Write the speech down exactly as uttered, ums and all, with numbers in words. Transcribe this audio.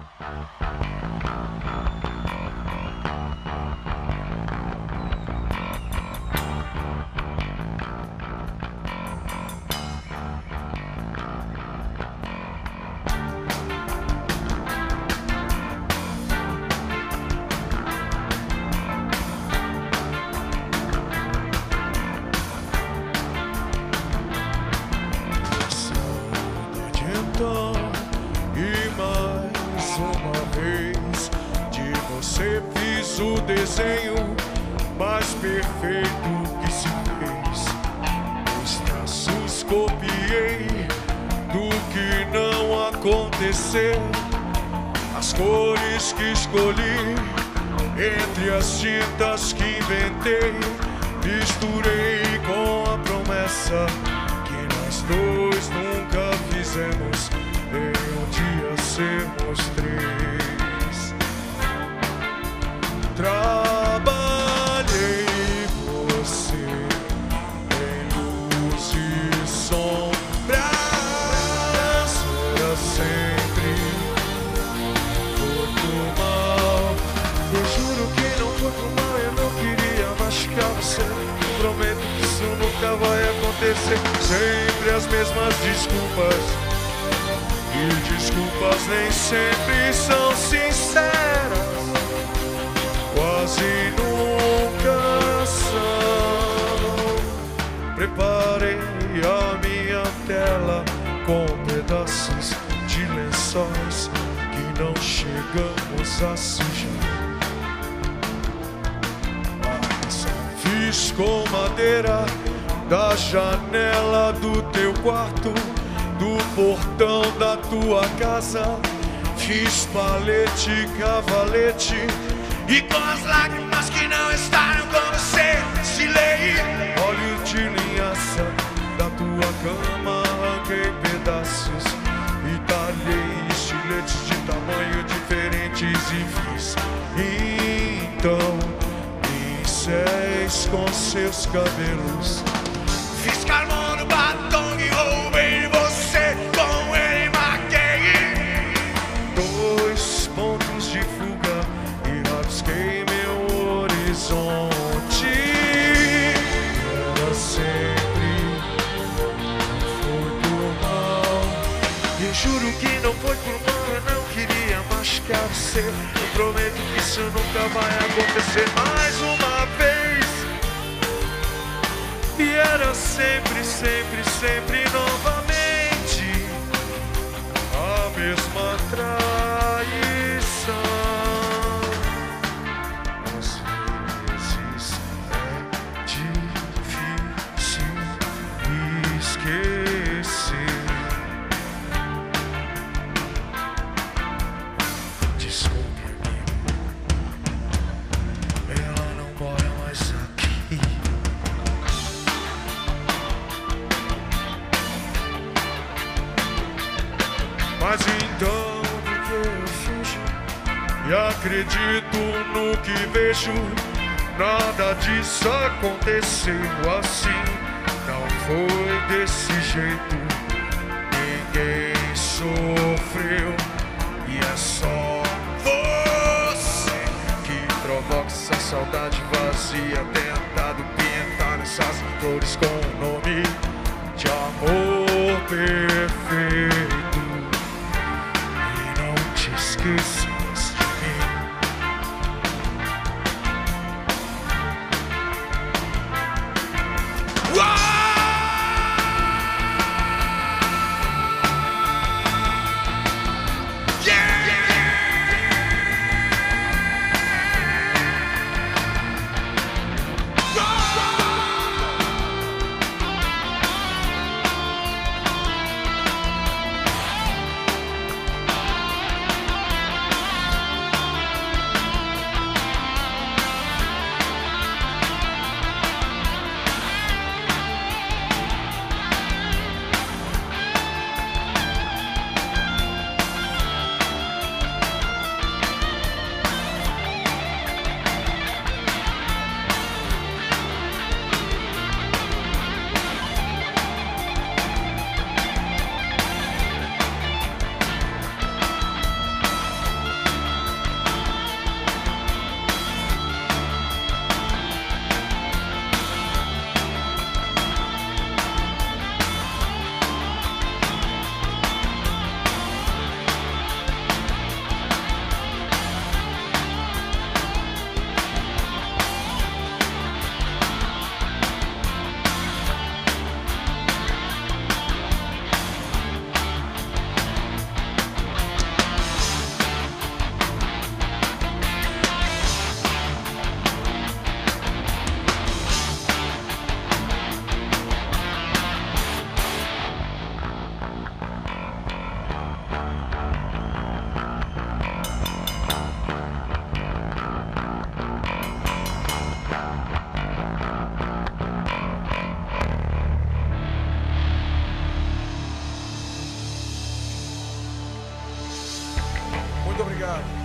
E mais uma vez de você fiz o desenho mais perfeito que se fez. Os traços copiei do que não aconteceu. As cores que escolhi entre as tintas que inventei, misturei com a promessa que nós dois nunca fizemos, em um dia sermos três. Trabalhei você em luz e sombras, era sempre muito mal. Eu juro que não foi por mal, eu não queria machucar você. Prometo que isso nunca vai acontecer. Sempre as mesmas desculpas, e desculpas nem sempre são sinceras, quase nunca são. Preparei a minha tela com pedaços de lençóis que não chegamos a sujar. Fiz com madeira da janela do teu quarto, do portão da tua casa. Fiz palete, cavalete, e com as lágrimas que não estavam com você, estilei óleo de linhaça da tua cama, arranquei pedaços e talhei estiletes de tamanho diferentes e fiz então pincéis com seus cabelos. Fiz carvão no batom e roubei você, com ele marquei dois pontos de fuga e rabisquei meu horizonte. Era sempre foi por mal, e juro que não foi por mal, eu não queria machucar você. Eu prometo que isso nunca vai acontecer mais uma vez. E era sempre, sempre, sempre novamente a mesma traição. Às vezes é difícil esquecer. Desculpe, amigo, ela não mora mais aqui. Mas então do que eu finjo e acredito no que vejo, nada disso aconteceu assim. Não foi desse jeito, ninguém sofreu, e é só você que provoca essa saudade vazia, tentado pintar essas flores com o nome de amor perfeito. Esqueças de mim. Uau! Muito obrigado.